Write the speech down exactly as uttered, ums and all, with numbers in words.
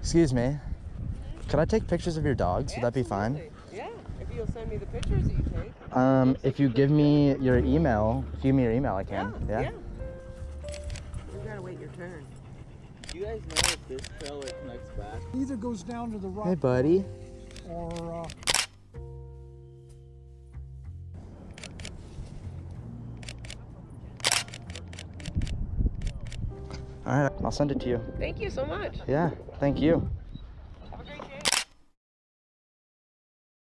Excuse me. Could I take pictures of your dogs? Would that be fine? Yeah, if you'll send me the pictures that you take. Um, if you give me your email, if you give me your email, I can. Yeah. Yeah. yeah. You gotta wait your turn. Do you guys know if this trailer connects back? Either goes down to the rock. Hey, buddy. Or, uh... All right, I'll send it to you. Thank you so much. Yeah, thank you.